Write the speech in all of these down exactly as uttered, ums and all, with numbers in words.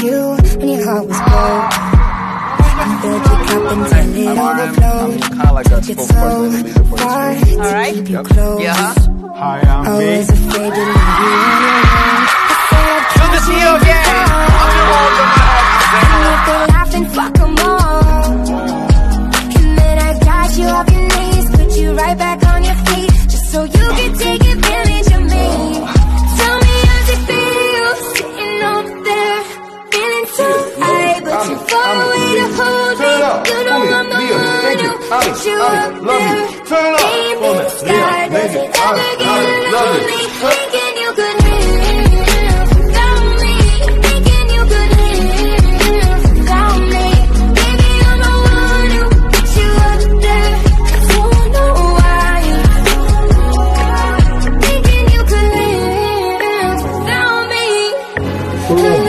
you when your heart was broke. I filled your cup until it overflowed. Took it so far to keep you close. Hi, I'm I me. was afraid to leave you on your own. I said I'd catch you if you fall. And if they laugh, then fuck them all. And then I got you off your knees, put you right back on your feet, just so you could take advantage of me. Tell me how's it feel, sitting over there, feeling so high, but you're far away to hold me. You know I'm the one who put you up there. Aim in the sky, does it ever get lonely? Thinking you could live without me, thinking you could live without me. Baby, I'm the one who put you up there. I don't know why. Thinking you could live without me, could live.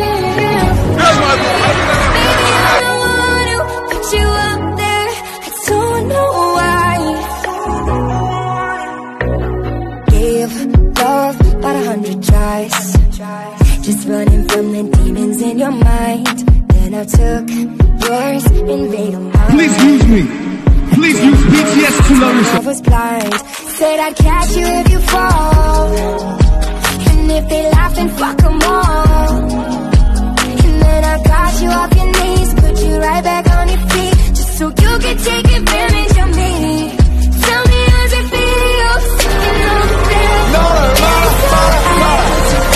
Just running from the demons in your mind. Then I took yours and made them mine. Please use me. Please use B T S to love I was blind. Said I'd catch you if you fall. And if they laugh, then fuck them all. And then I got you off your knees, put you right back on your feet, just so you could take advantage of me. Tell me how's it feel, sitting up there. No, no, no, no, no.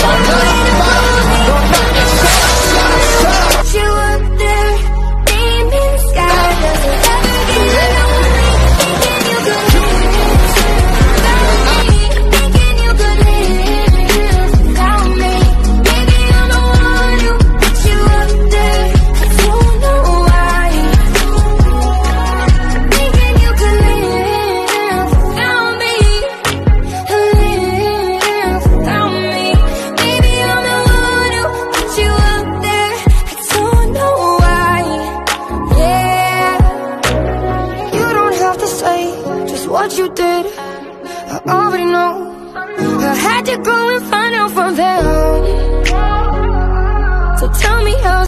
You up there, aim in the sky, does it ever get lonely? Thinking you could live without me, thinking you could live without me. Baby, I'm the one who put you up there. I don't know why. Thinking you could live without me, live without me. Baby, I'm the one who put you up there. I don't know why. Yeah, you don't have to say just what you did. I already know. I had to go and find out from them. So tell me how